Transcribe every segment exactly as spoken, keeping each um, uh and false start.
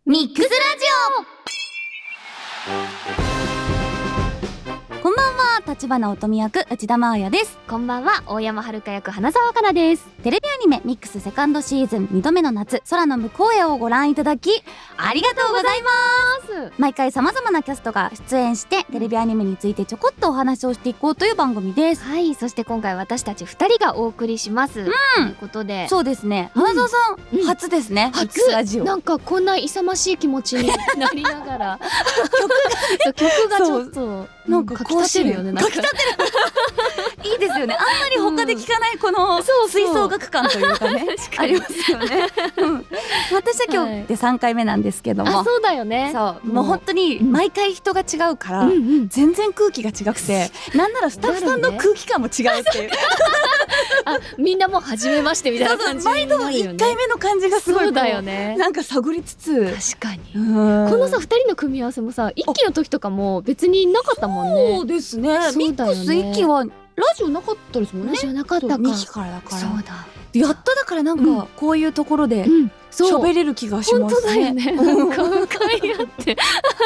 ミックスラジオ。こんばんは、立花乙女役内田真彩です。 こんばんは、大山遥役花澤香菜です。 テレビアニメミックスセカンドシーズンにどめの夏、空の向こうへをご覧いただきありがとうございます。毎回様々なキャストが出演してテレビアニメについてちょこっとお話をしていこうという番組です。 はい、そして今回私たちふたりがお送りします、うん、ということで、 そうですね、花澤さん、うん、初ですね、ミックスラジオ。 なんかこんな勇ましい気持ちになりながら曲がちょっとなんかかきたてるよね。 かきたてるいいですよね。あんまり他で聞かないこの吹奏楽感というかね、ありますよね。私は今日でさんかいめなんですけども、 あ、そうだよね。 そう、もう本当に毎回人が違うから全然空気が違くて、なんならスタッフさんの空気感も違うっていう。 あ、みんなもう初めましてみたいな感じになるよね。 毎度いっかいめの感じがすごい、 そうだよね。 なんか探りつつ、 確かにこのさふたりの組み合わせもさ、一期の時とかも別になかったもんね。 そうですね。ミックス一期はラジオなかったですもんね。 ラジオなかったか。 にきからだから。 そうだ。 やっとだからなんかこういうところで喋れる気がしますね。 本当だよね。なんか向かい合って。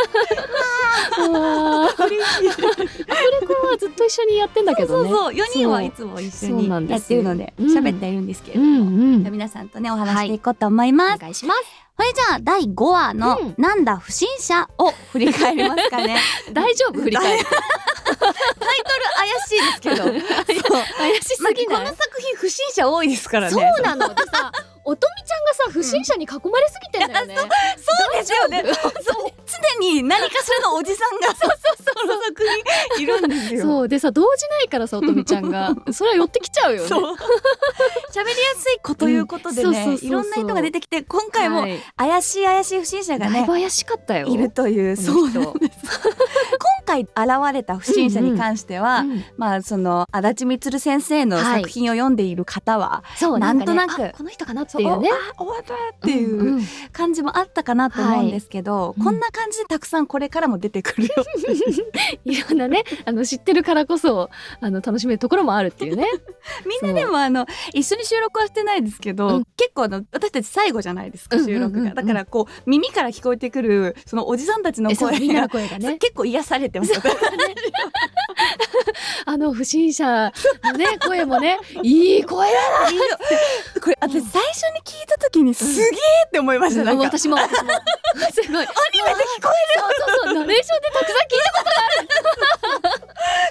わあ、嬉しい。これこはずっと一緒にやってんだけどね。 そうそう、よにんはいつも一緒にやってるので喋っているんですけれども、皆さんとねお話していこうと思います。 お願いします。 それじゃあだいごわの「なんだ不審者」を振り返りますかね。 大丈夫振り返る。 タイトル怪しいですけど、 怪しすぎない？ この作品不審者多いですからね。 そうなのでさ、乙女ちゃんがさ不審者に囲まれすぎてんだよね。 そうですよね。常に何かしらのおじさんがそうそうそうこの作品いるんですよ。そうでさ、動じないからさ、乙女ちゃんがそれは寄ってきちゃうよね。喋りやすい子ということでね、いろんな人が出てきて、今回も怪しい怪しい不審者がね怪しかったよ、 いるという。そうなんです。今回現れた不審者に関しては、まあその足立みつる先生の作品を読んでいる方はなんとなくこの人かなっていうね、 あ、終わったっていう感じもあったかなと思うんですけど、こんな感じでたくさんこれからも出てくるよ。 いろんなね、あの知ってるからこそあの楽しめるところもあるっていうね。 みんなでもあの一緒に収録はしてないですけど、結構あの私たち最後じゃないですか、収録が。だからこう耳から聞こえてくるそのおじさんたちの声が結構癒されてます。 あの不審者のね声もね、いい声だな。 これ私最初に聞いた時にすげーって思いました。なんか私もすごいアニメで聞こえる。 そうそうそう、ナレーションでたくさん聞いたことがある。 これナレ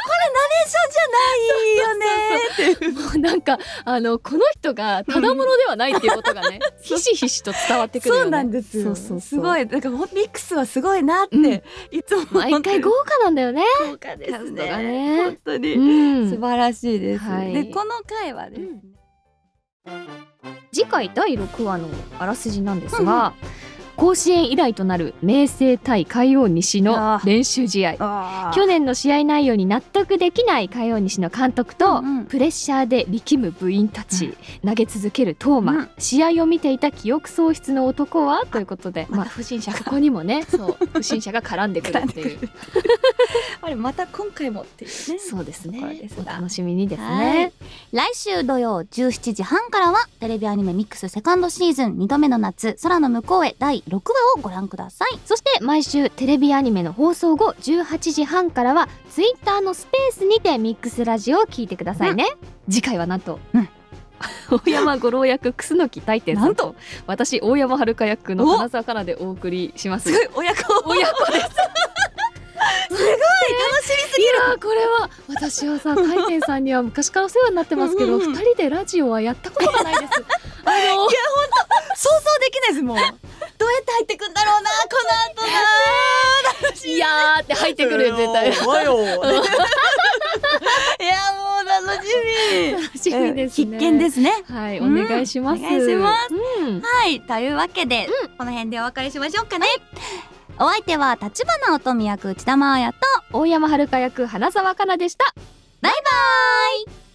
ーションじゃないよねっていう。もうなんかあのこの人がただものではないっていうことがね、ひしひしと伝わってくるよね。 そうなんですよ。すごい、なんかミックスはすごいなっていつも毎回豪華なんだよね。 豪華ですね。本当に素晴らしいです。でこの回はですね、 次回だいろくわのあらすじなんですが、甲子園以来となる明星対海王西の練習試合。去年の試合内容に納得できない海王西の監督と、うんうん、プレッシャーで力む部員たち、うん、投げ続けるトーマ、うん、試合を見ていた記憶喪失の男はということで、 また不審者がここにもね、そう不審者が絡んでくるっていう。 あれまた今回もっていうね。 そうですね。お楽しみにですね。 来週土曜じゅうしちじはんからはテレビアニメミックスセカンドシーズンにどめの夏、空の向こうへだいろくわをご覧ください。 そして毎週テレビアニメの放送後じゅうはちじはんからはツイッターのスペースにてミックスラジオを聞いてくださいね。うん、次回はなんと、うん、大山五郎役楠木大天さんと私大山遥役の花澤香菜でお送りします。 すごい親子親子です。 すごい楽しみすぎる。 いやこれは私はさ、大天さんには昔からお世話になってますけど、ふたりでラジオはやったことがないです。あのいや本当想像できないです。もうどうやって入ってくんだろうな、この後な。 いやーって入ってくるよ絶対。 わよ。いやもう楽しみ。 楽しみですね。 必見ですね。 はい、お願いします。 お願いします。はい、というわけでこの辺でお別れしましょうかね。お相手は立花乙女役内田真彩と大山遥役花澤香菜でした。 バイバーイ。